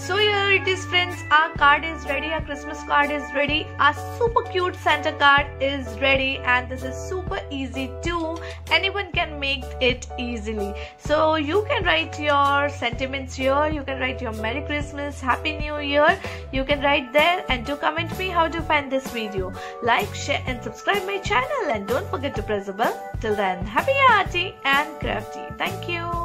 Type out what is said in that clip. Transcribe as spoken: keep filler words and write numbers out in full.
So here it is, friends, our card is ready, our Christmas card is ready, our super cute Santa card is ready, and this is super easy too. Anyone can make it easily. So you can write your sentiments here, you can write your Merry Christmas, Happy New Year, you can write there, and do comment me how to find this video. Like, share and subscribe my channel, and don't forget to press the bell. Till then, happy, hearty and crafty. Thank you.